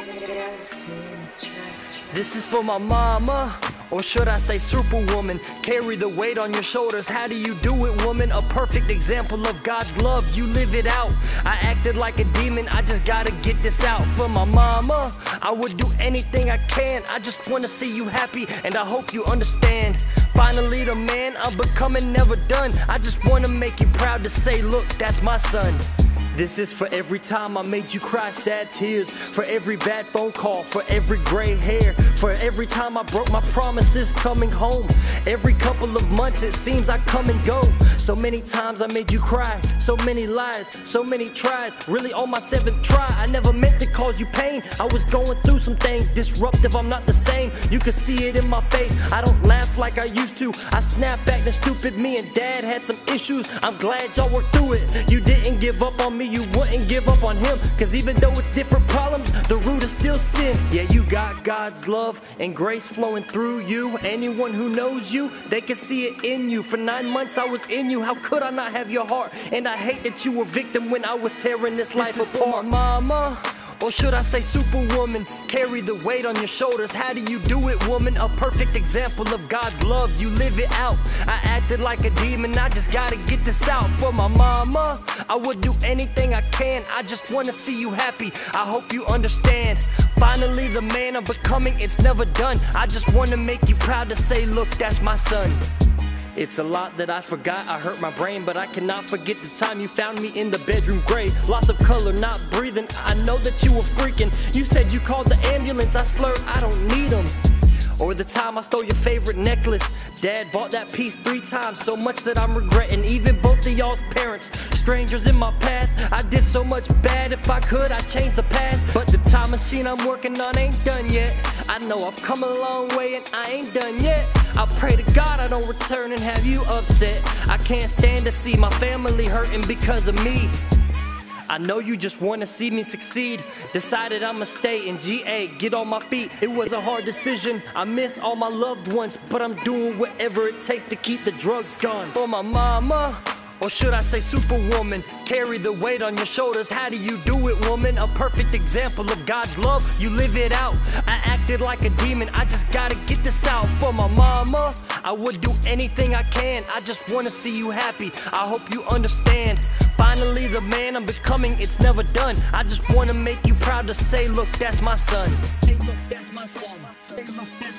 This is for my mama, or should I say superwoman. Carry the weight on your shoulders, how do you do it, woman? A perfect example of God's love, you live it out. I acted like a demon, I just gotta get this out. For my mama, I would do anything I can. I just wanna see you happy, and I hope you understand. Finally the man I'm becoming, never done. I just wanna make you proud to say, look, that's my son. This is for every time I made you cry sad tears, for every bad phone call, for every gray hair, for every time I broke my promises coming home. Every couple of months it seems I come and go. So many times I made you cry, so many lies, so many tries. Really on my 7th try, I never meant to cause you pain. I was going through some things disruptive, I'm not the same. You can see it in my face, I don't laugh like I used to. I snap back to stupid me, and dad had some issues. I'm glad y'all worked through it. You didn't give up on me, you wouldn't give up on him. Cause even though it's different problems, the root is still sin. Yeah, you got God's love and grace flowing through you. Anyone who knows you, they can see it in you. For 9 months I was in you, how could I not have your heart? And I hate that you were victim when I was tearing this life apart. Mama, or should I say superwoman, carry the weight on your shoulders, how do you do it, woman? A perfect example of God's love, you live it out. I acted like a demon, I just gotta get this out. For my mama, I would do anything I can. I just wanna see you happy, I hope you understand. Finally the man I'm becoming, it's never done. I just wanna make you proud to say, look, that's my son. It's a lot that I forgot, I hurt my brain, but I cannot forget the time you found me in the bedroom gray. Loss of color, not breathing, I know that you were freaking. You said you called the ambulance, I slurred, I don't need them. Or the time I stole your favorite necklace. Dad bought that piece 3 times, so much that I'm regretting. Even both of y'all's parents, strangers in my path. I did so much bad, if I could, I'd change the past. But the time machine I'm working on ain't done yet. I know I've come a long way and I ain't done yet. I pray to God I don't return and have you upset. I can't stand to see my family hurting because of me. I know you just wanna see me succeed. Decided I'ma stay in GA, get on my feet. It was a hard decision, I miss all my loved ones, but I'm doing whatever it takes to keep the drugs gone. For my mama, or should I say superwoman, carry the weight on your shoulders, how do you do it, woman? A perfect example of God's love, you live it out. I acted like a demon, I just gotta get this out. For my mama, I would do anything I can. I just wanna see you happy, I hope you understand. Finally the man I'm becoming, it's never done. I just wanna make you proud to say, look, that's my son. Hey, look, that's my son. Hey, look,